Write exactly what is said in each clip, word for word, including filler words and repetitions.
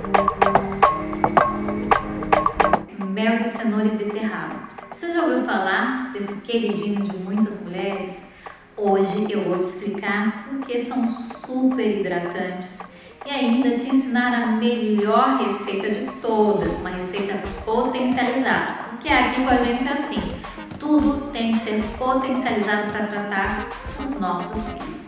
Mel de cenoura e beterraba. Você já ouviu falar desse queridinho de muitas mulheres? Hoje eu vou te explicar porque são super hidratantes e ainda te ensinar a melhor receita de todas, uma receita potencializada. Porque aqui com a gente é assim, tudo tem que ser potencializado para tratar os nossos filhos.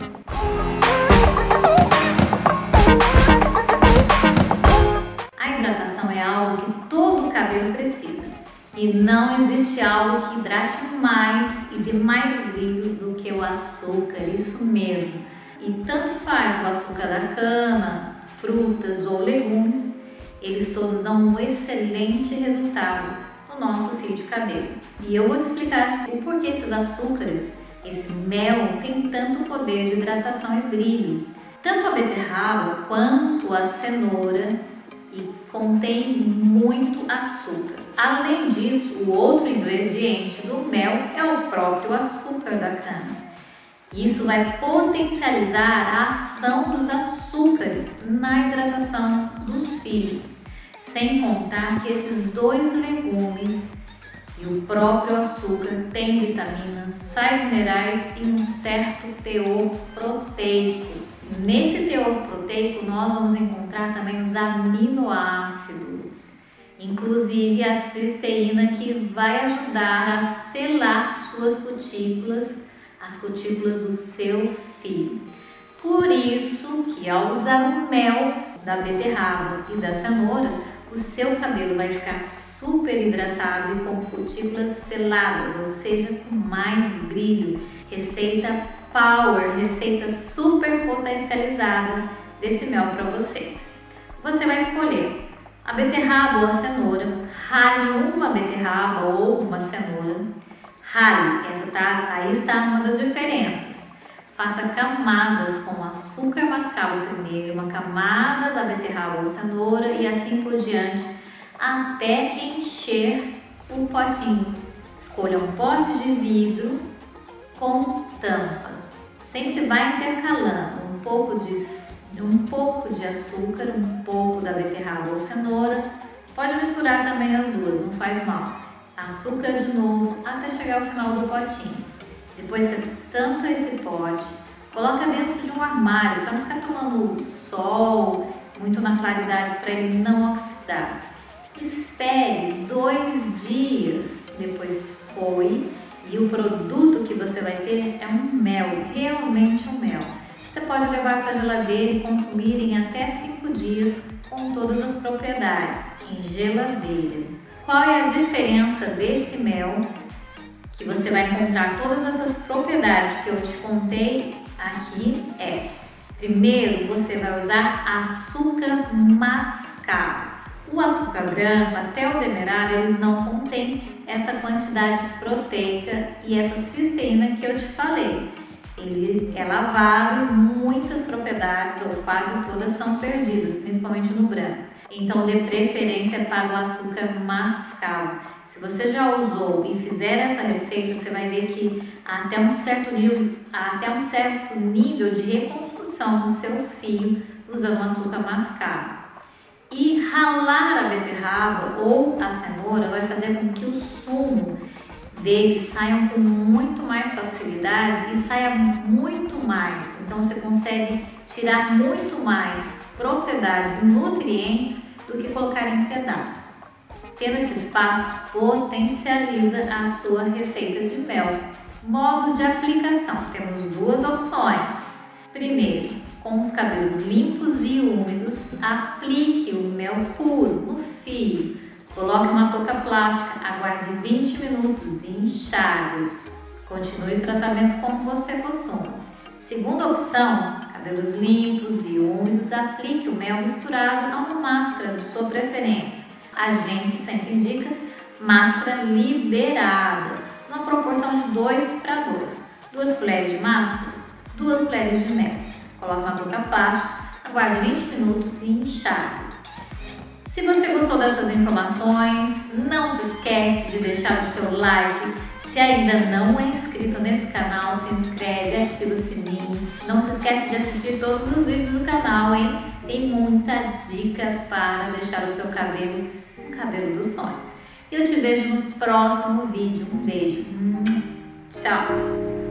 A hidratação é algo que todo cabelo precisa. E não existe algo que hidrate mais e dê mais brilho do que o açúcar, isso mesmo. E tanto faz o açúcar da cana, frutas ou legumes, eles todos dão um excelente resultado no nosso fio de cabelo. E eu vou te explicar o porquê esses açúcares, esse mel, tem tanto poder de hidratação e brilho. Tanto a beterraba quanto a cenoura e contém muito açúcar. Além disso, o outro ingrediente do mel é o próprio açúcar da cana. Isso vai potencializar a ação dos açúcares na hidratação dos filhos, sem contar que esses dois legumes e o próprio açúcar têm vitaminas, sais minerais e um certo teor proteico. Nesse teor proteico nós vamos encontrar também os aminoácidos, inclusive a cisteína, que vai ajudar a selar suas cutículas, as cutículas do seu fio. Por isso que ao usar o mel da beterraba e da cenoura, o seu cabelo vai ficar super hidratado e com cutículas seladas, ou seja, com mais brilho. Receita Power, receita super potencializada desse mel para vocês. Você vai escolher a beterraba ou a cenoura, rale uma beterraba ou uma cenoura, rale, essa tá, aí está uma das diferenças. Faça camadas com açúcar mascavo primeiro, uma camada da beterraba ou cenoura e assim por diante, até encher o potinho. Escolha um pote de vidro com tampa. Sempre vai intercalando um pouco de, um pouco de açúcar, um pouco da beterraba ou cenoura. Pode misturar também as duas, não faz mal. Açúcar de novo até chegar ao final do potinho. Depois você tampa esse pote, coloca dentro de um armário para não ficar tomando sol muito na claridade, para ele não oxidar. Espere dois dias, depois coe. E o produto que você vai ter é um mel, realmente um mel. Você pode levar para a geladeira e consumir em até cinco dias com todas as propriedades, em geladeira. Qual é a diferença desse mel, que você vai encontrar todas essas propriedades que eu te contei aqui? É, primeiro você vai usar açúcar mascavo. O açúcar branco, até o demerara, eles não contêm essa quantidade proteica e essa cisteína que eu te falei. Ele é lavado e muitas propriedades, ou quase todas, são perdidas, principalmente no branco. Então, dê preferência para o açúcar mascavo. Se você já usou e fizer essa receita, você vai ver que há até um certo nível, há até um certo nível de reconstrução do seu fio usando açúcar mascavo. E ralar a beterraba ou a cenoura vai fazer com que o sumo deles saiam com muito mais facilidade e saia muito mais. Então você consegue tirar muito mais propriedades e nutrientes do que colocar em pedaços. Tendo esses passos, potencializa a sua receita de mel. Modo de aplicação, temos duas opções. Primeiro, com os cabelos limpos e úmidos, aplique o mel puro no fio. Coloque uma touca plástica, aguarde vinte minutos e enxague. Continue o tratamento como você costuma. Segunda opção, cabelos limpos e úmidos, aplique o mel misturado a uma máscara de sua preferência. A gente sempre indica máscara liberada, numa proporção de dois para dois. duas colheres de máscara, duas colheres de mel. Coloque na touca plástica, aguarde vinte minutos e enxague. Se você gostou dessas informações, não se esquece de deixar o seu like. Se ainda não é inscrito nesse canal, se inscreve, ativa o sininho. Não se esquece de assistir todos os vídeos do canal, hein? tem muita dica para deixar o seu cabelo o cabelo dos sonhos. Eu te vejo no próximo vídeo. Um beijo. Tchau!